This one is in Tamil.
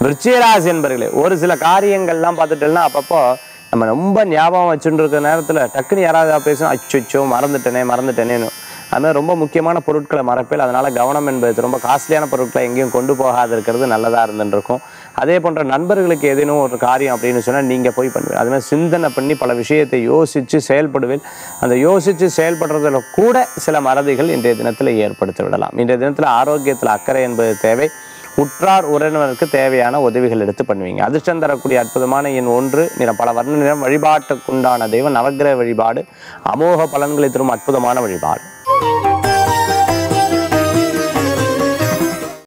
விருச்சிகராசி என்பர்களே, ஒரு சில காரியங்கள்லாம் பார்த்துட்டோம்னா அப்பப்போ நம்ம ரொம்ப ஞாபகம் வச்சுட்டு இருக்கிற நேரத்தில் டக்குன்னு யாராவது பேசணும், அச்சோ மறந்துட்டேனேன்னு. அதுமாதிரி ரொம்ப முக்கியமான பொருட்களை மறப்பேன். அதனால் கவனம் என்பது ரொம்ப காஸ்ட்லியான பொருட்களை எங்கேயும் கொண்டு போகாது இருக்கிறது நல்லதாக இருந்துருக்கும். அதே போன்ற நண்பர்களுக்கு ஏதேனும் ஒரு காரியம் அப்படின்னு சொன்னால் நீங்கள் போய் பண்ணுவேன். அதுமாதிரி சிந்தனை பண்ணி பல விஷயத்தை யோசித்து செயல்படுவேன். அந்த யோசித்து செயல்படுறதுல கூட சில மறதிகள் இன்றைய தினத்தில் ஏற்படுத்தி விடலாம். இன்றைய தினத்தில் ஆரோக்கியத்தில் அக்கறை என்பது தேவை. உற்றார் உறவினருக்கு தேவையான உதவிகள் எடுத்து பண்ணுவீங்க. அதிர்ஷ்டம் தரக்கூடிய அற்புதமான எண் 1, நிறம் பல வர்ண நிறம். வழிபாட்டுக்குண்டான தெய்வம் நவக்கிரக வழிபாடு. அமோக பலன்களை தரும் அற்புதமான வழிபாடு.